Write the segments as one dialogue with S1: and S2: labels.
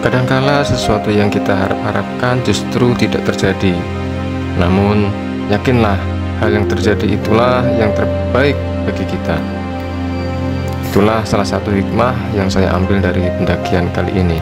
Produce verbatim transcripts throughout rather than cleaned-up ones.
S1: Kadangkala sesuatu yang kita harap-harapkan justru tidak terjadi. Namun, yakinlah hal yang terjadi itulah yang terbaik bagi kita. Itulah salah satu hikmah yang saya ambil dari pendakian kali ini.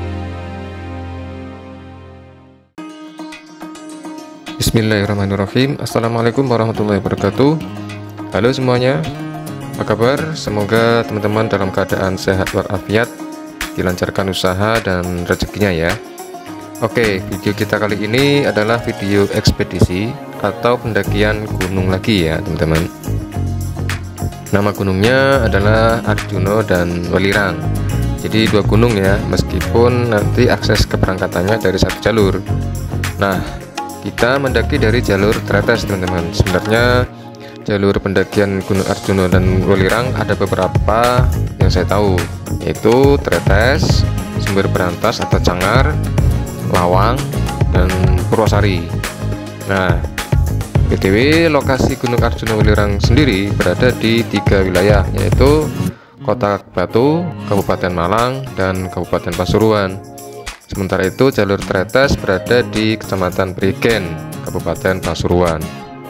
S1: Bismillahirrahmanirrahim. Assalamualaikum warahmatullahi wabarakatuh. Halo semuanya, apa kabar? Semoga teman-teman dalam keadaan sehat walafiat, dilancarkan usaha dan rezekinya ya. Oke, video kita kali ini adalah video ekspedisi atau pendakian gunung lagi ya teman-teman. Nama gunungnya adalah Arjuna dan Welirang. Jadi dua gunung ya, meskipun nanti akses keberangkatannya dari satu jalur. Nah, kita mendaki dari jalur Tretes teman-teman. Sebenarnya jalur pendakian Gunung Arjuna dan Welirang ada beberapa yang saya tahu, yaitu Tretes, Sumber Berantas atau Cangar, Lawang, dan Purwosari. Nah, B T W lokasi Gunung Arjuna Welirang sendiri berada di tiga wilayah, yaitu Kota Batu, Kabupaten Malang, dan Kabupaten Pasuruan. Sementara itu jalur Tretes berada di Kecamatan Prigen, Kabupaten Pasuruan.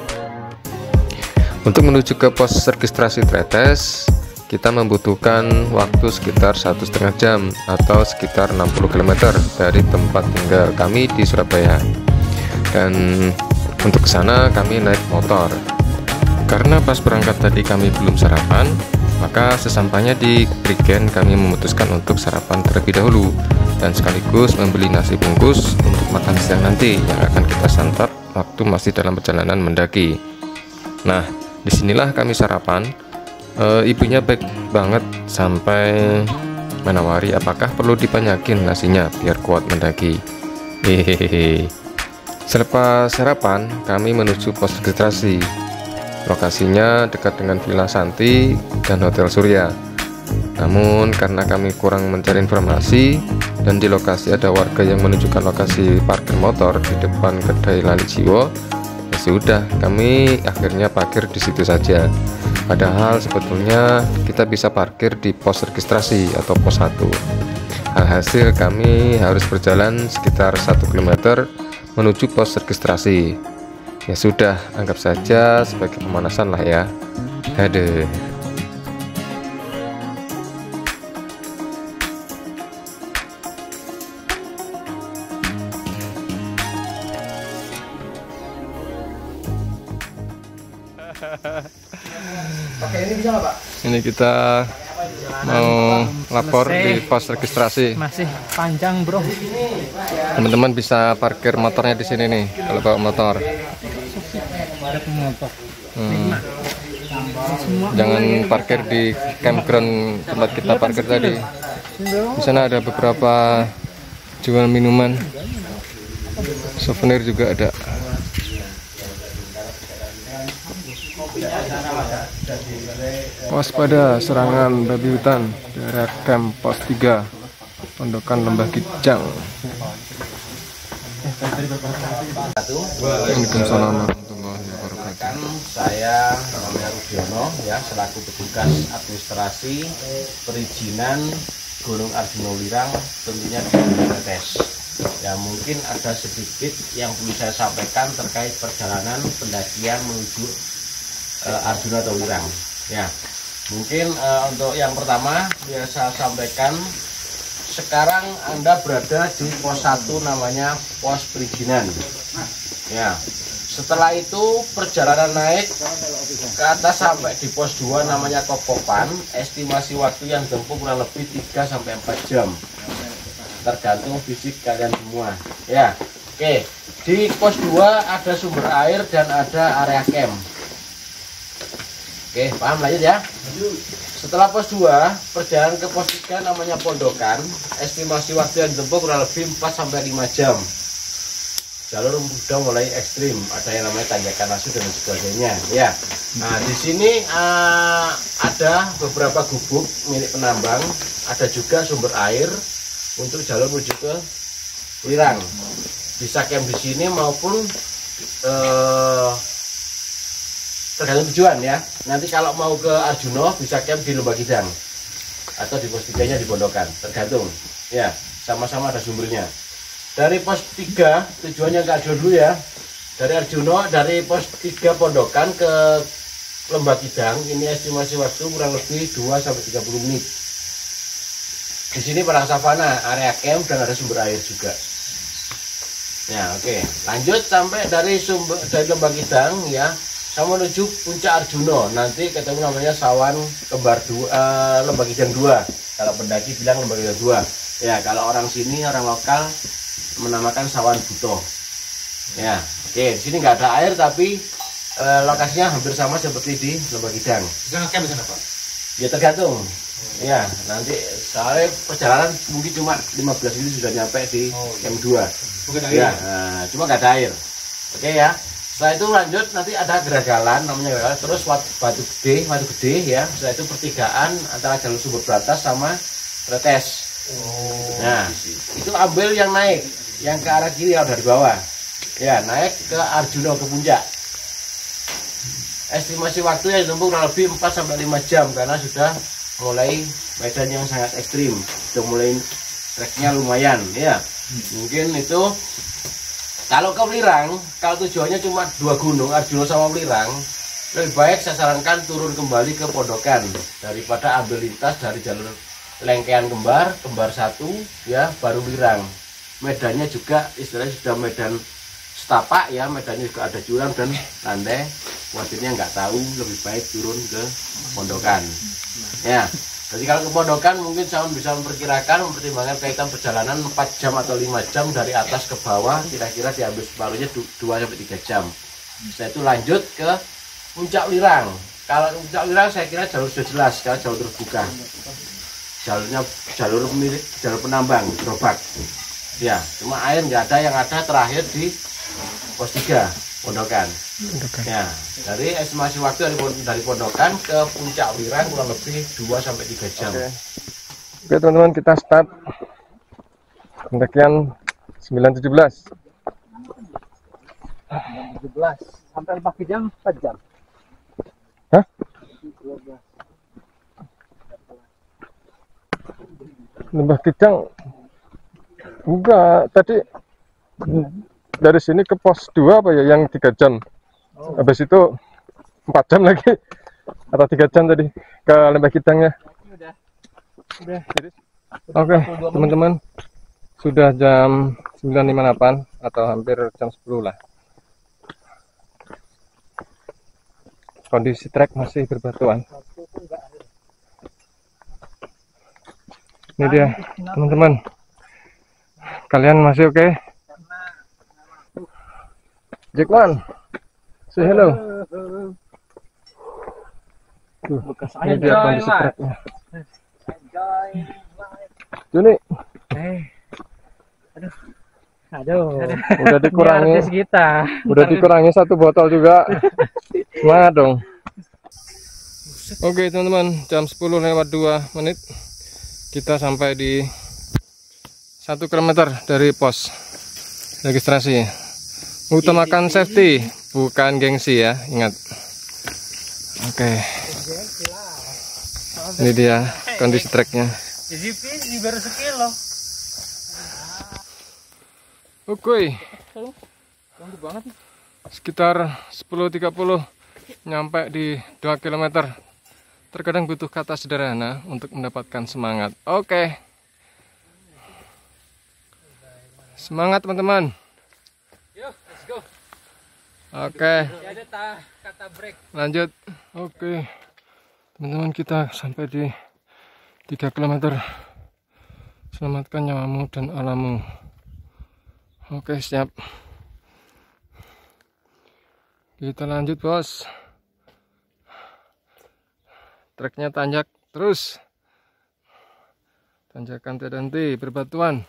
S1: Untuk menuju ke pos registrasi Tretes, kita membutuhkan waktu sekitar satu setengah jam atau sekitar enam puluh kilometer dari tempat tinggal kami di Surabaya. Dan untuk ke sana kami naik motor. Karena pas berangkat tadi kami belum sarapan, maka sesampainya di Prigen kami memutuskan untuk sarapan terlebih dahulu dan sekaligus membeli nasi bungkus untuk makan siang nanti yang akan kita santap waktu masih dalam perjalanan mendaki. Nah, disinilah kami sarapan. E, ibunya baik banget sampai menawari apakah perlu dibanyakin nasinya biar kuat mendaki. Hehehe. Selepas sarapan, kami menuju pos registrasi. Lokasinya dekat dengan Villa Santi dan Hotel Surya. Namun karena kami kurang mencari informasi dan di lokasi ada warga yang menunjukkan lokasi parkir motor di depan kedai Lali Jiwo, ya sudah, kami akhirnya parkir di situ saja. Padahal sebetulnya kita bisa parkir di pos registrasi atau pos satu. Alhasil kami harus berjalan sekitar satu kilometer menuju pos registrasi. Ya sudah, anggap saja sebagai pemanasan lah ya. Aduh.
S2: Oke, ini bisa nggak Pak?
S1: Ini kita mau lapor di pos registrasi.
S2: Masih panjang bro.
S1: Teman-teman bisa parkir motornya di sini nih kalau bawa motor. Hmm. Jangan parkir di campground tempat kita parkir tadi. Di sana ada beberapa jual minuman, souvenir juga ada. Waspada serangan babi hutan, daerah camp pos tiga, Pondokan Lembah Kijang. Waalaikumsalam warahmatullahi wabarakatuh.
S3: Saya namanya Rudiono ya, selaku petugas administrasi perizinan Gunung Arjuna Welirang, tentunya di Tretes. Ya, mungkin ada sedikit yang perlu saya sampaikan terkait perjalanan pendakian menuju uh, Arjuna atau Welirang. Ya, mungkin uh, untuk yang pertama biar saya sampaikan, sekarang Anda berada di pos satu namanya pos perizinan. Ya, setelah itu perjalanan naik ke atas sampai di pos dua namanya Kokopan. Estimasi waktu yang tempuh kurang lebih tiga sampai empat jam. Tergantung fisik kalian semua. Ya, oke. Di pos dua ada sumber air dan ada area camp. Oke, paham, lanjut ya. Setelah pos dua, perjalanan ke pos tiga namanya Pondokan. Estimasi waktu yang ditempuh kurang lebih empat sampai lima jam. Jalur sudah mulai ekstrim, ada yang namanya tanjakan asu dan sebagainya. Ya. Nah, di sini uh, ada beberapa gubuk milik penambang, ada juga sumber air untuk jalur menuju ke Welirang. Bisa camp di sini maupun uh, tergantung tujuan ya. Nanti kalau mau ke Arjuna bisa camp di Lembah Kijang atau di pos tiganya di Pondokan, tergantung ya. sama-sama ada sumbernya. Dari pos tiga, tujuannya ke Arjuno dulu ya. Dari Arjuno, dari pos tiga Pondokan ke Lembah Kidang, ini estimasi waktu kurang lebih dua sampai tiga puluh menit. Di sini padang savana, area camp dan ada sumber air juga. Ya, oke. Okay. Lanjut sampai dari sumber dari Lembah Kidang ya, sama menuju puncak Arjuno. Nanti ketemu namanya Sawan Kembar dua, uh, Lembah Kidang dua. Kalau pendaki bilang Lembah Kidang dua. Ya, kalau orang sini orang lokal menamakan Sawan Buto. Ya, oke. Okay. Di sini nggak ada air tapi uh, lokasinya hampir sama seperti di Lembah Kidang.
S2: Bisa ngecamp di sana, Pak?
S3: Ya tergantung. Ya, nanti soalnya perjalanan mungkin cuma lima belas menit sudah nyampe di oh, iya. camp dua. Ya, nah, cuma nggak ada air. Oke ya. Setelah itu lanjut nanti ada geragalan namanya geragalan. Terus batu gede, batu gede ya. Setelah itu pertigaan antara jalur sumber batas sama Tretes. Oh. Nah, itu ambil yang naik, yang ke arah kiri yang dari bawah. Ya, naik ke Arjuno ke puncak. Estimasi waktu yang ditempuh kurang lebih empat sampai lima jam karena sudah mulai medan yang sangat ekstrim. Sudah mulai treknya lumayan ya. Mungkin itu kalau ke Welirang, kalau tujuannya cuma dua gunung, Arjuno sama Welirang, lebih baik saya sarankan turun kembali ke Pondokan daripada ambil lintas dari jalur Lengkean Kembar, Kembar satu ya, baru Welirang. Medannya juga istilahnya sudah medan setapak ya, medannya juga ada jurang dan landai. Wadirnya nggak tahu, lebih baik turun ke Pondokan. Ya, jadi kalau ke Pondokan mungkin saya bisa memperkirakan, mempertimbangkan kaitan perjalanan empat jam atau lima jam dari atas ke bawah, kira-kira diambil separuhnya dua sampai tiga jam. Setelah itu lanjut ke Puncak Welirang. Kalau Puncak Welirang saya kira jalur sudah jelas, karena jalur terbuka. Jalurnya jalur milik jalur penambang, gerobak. Ya, cuma air nggak ada, yang ada terakhir di pos tiga Pondokan. Pondokan. Ya, dari estimasi waktu dari, dari Pondokan ke Puncak Welirang kurang lebih dua sampai tiga jam.
S1: Oke, Oke teman-teman, kita start pendakian sembilan tujuh belas.
S2: tujuh belas sampai Lembah Kidang empat jam.
S1: Hah? Lembah Kidang enggak, tadi dari sini ke pos dua apa ya yang tiga jam. Oh. Habis itu empat jam lagi atau tiga jam tadi ke Lembah Kidangnya.
S2: Udah. Udah.
S1: Oke, okay, teman-teman. Sudah jam sembilan lima puluh delapan atau hampir jam sepuluh lah. Kondisi trek masih berbatuan. Ini dia, teman-teman. Kalian masih oke? Okay? Jackman, say hello. Tuh, ini dia kondisi treknya. Juni.
S2: Eh. Aduh. Aduh.
S1: Udah dikurangi.
S2: Kita.
S1: Udah dikurangi satu botol juga. Semangat dong. Oke, teman-teman, jam sepuluh lewat dua menit. Kita sampai di satu kilometer dari pos registrasi. Utamakan safety, bukan gengsi ya, ingat. Oke. Ini dia kondisi treknya.
S2: Ini baru sekilo.
S1: Oke. Sekitar sepuluh tiga puluh nyampe di dua kilometer. Terkadang butuh kata sederhana untuk mendapatkan semangat. Oke. Semangat teman-teman. Oke, lanjut. Oke, teman-teman, kita sampai di tiga kilometer. Selamatkan nyawamu dan alammu. Oke, siap. Kita lanjut, bos. Treknya tanjak terus. Tanjakan tidak henti, berbatuan.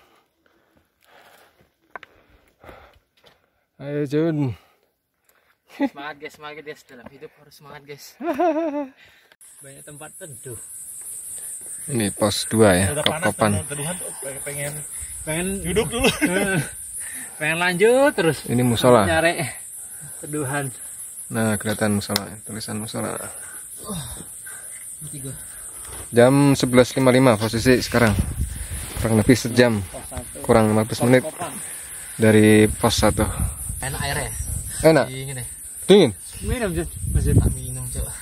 S1: Ayo Jun.
S2: Semangat guys, semangat guys, dalam hidup harus semangat guys. Banyak tempat teduh.
S1: Ini pos dua ya, kop-kopan.
S2: Pengen pengen duduk dulu. Pengen lanjut terus.
S1: Ini musola.
S2: Nyari teduhan.
S1: Nah, kelihatan musola, tulisan musola.
S2: Oh,
S1: jam sebelas lima puluh lima posisi sekarang. kurang lebih sejam, kurang lima belas menit dari pos satu.
S2: Enak airnya.
S1: Enak.
S2: Dingin ya.
S1: Dingin.
S2: Minum Jun. Masih tak minum coba.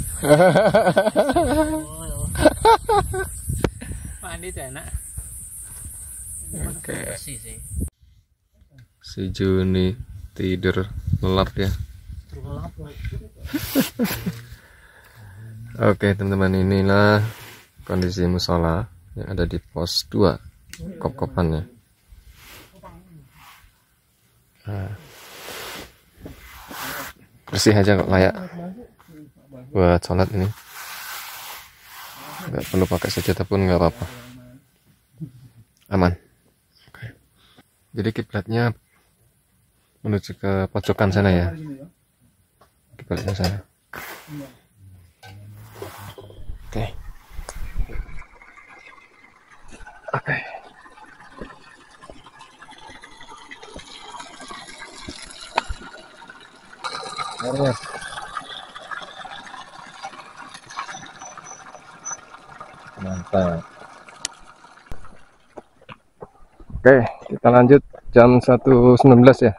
S2: Mandi tuh enak.
S1: Oke.
S2: Bersih sih.
S1: Si Juni tidur lelap ya. Oke teman-teman, inilah kondisi musola yang ada di pos dua kop-kopannya. Nah, bersih aja kok, layak buat sholat ini. Nggak perlu pakai sejadah pun nggak apa-apa, aman. Oke. Jadi kiblatnya menuju ke pojokan sana ya, kiblatnya sana. Oke. Oke. Mantap. Mantap. Oke, kita lanjut jam satu sembilan belas ya.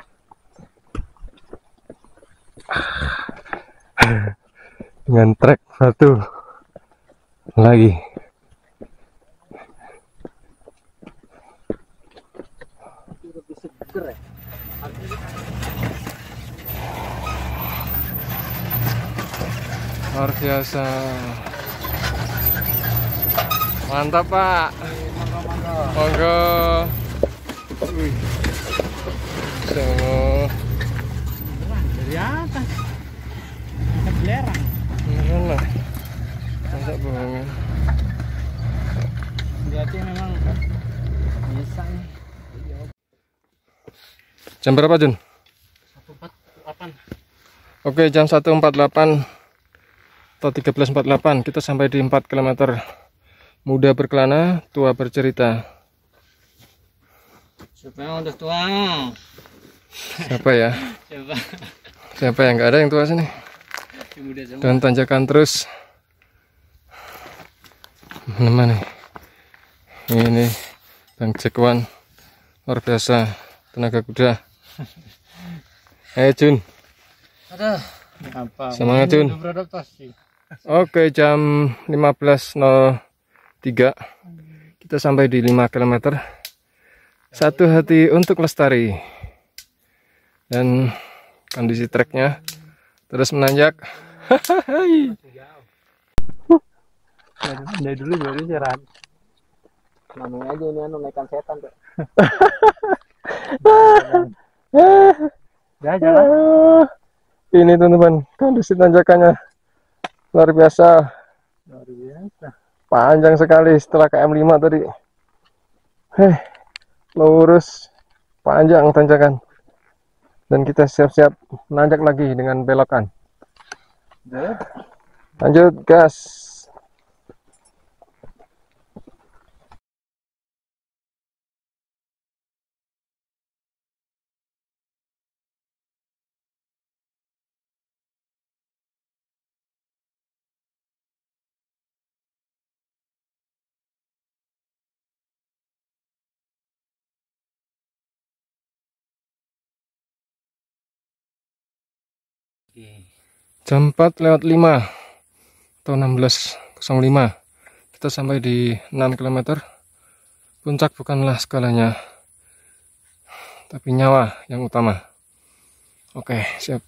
S1: Dengan trek satu lagi. Luar biasa. Mantap Pak. Monggo. Wih. Semua
S2: Dari atas. Ke belerang.
S1: beneran lah. Masa bohongan.
S2: Lihatnya memang bisa nih.
S1: Jam berapa Jun?
S2: satu empat delapan.
S1: Oke, jam satu empat puluh delapan atau tiga belas empat puluh delapan kita sampai di empat kilometer. Muda berkelana, tua bercerita.
S2: Siapa yang udah tua?
S1: Siapa ya?
S2: Siapa?
S1: Siapa yang nggak ada yang tua sini?
S2: Muda semua.
S1: Dan tanjakan terus. Mana nih? Ini Bang Jekwan, luar biasa, tenaga kuda. Ayo Jun.
S2: Aduh. Apa?
S1: Semangat Jun.
S2: Beradaptasi.
S1: Oke, jam lima belas nol tiga kita sampai di lima kilometer. Satu hati untuk lestari. Dan kondisi treknya terus menanjak.
S2: Dari dulu baru jalan. Namanya aja ini anu naikan setan tuh. Ya jalan.
S1: Ini teman-teman, kondisi tanjakannya luar biasa.
S2: Luar biasa.
S1: Panjang sekali setelah K M lima tadi. Heh, lurus, panjang tanjakan. Dan kita siap-siap menanjak lagi dengan belokan. Lanjut gas. Jam empat lewat lima atau enam belas nol lima kita sampai di enam kilometer. Puncak bukanlah segalanya, tapi nyawa yang utama. Oke, siap.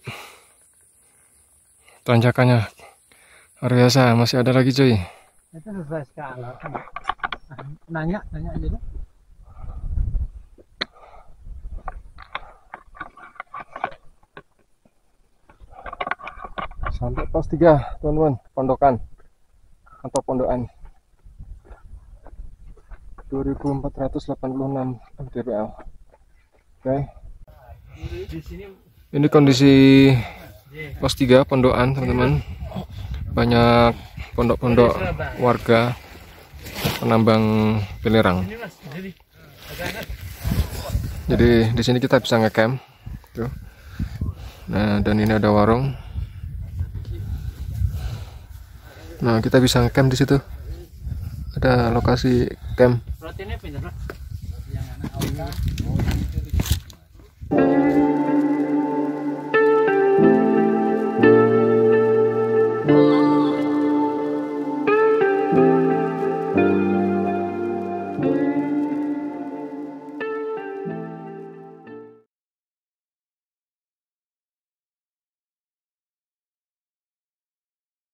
S1: Tanjakannya luar biasa, masih ada lagi cuy.
S2: Itu sesuai skala. Nanya, nanya aja deh.
S1: Sampai pos tiga teman-teman, pondokan atau pondokan dua ribu empat ratus delapan puluh enam M D P L. Oke, ini kondisi pos tiga pondokan teman-teman. Banyak pondok-pondok warga penambang belerang. Jadi di sini kita bisa ngecamp tuh. Nah, dan ini ada warung. Nah, kita bisa ngecamp di situ. ada lokasi camp.
S2: Proteinnya pinter, Bro. Yang anak